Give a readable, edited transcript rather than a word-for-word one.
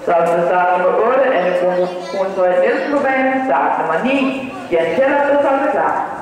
Så er start nummer 8, Anne Kronshøj Nielsen på banen. Start nummer 9, Jan Kjeller, der står klar.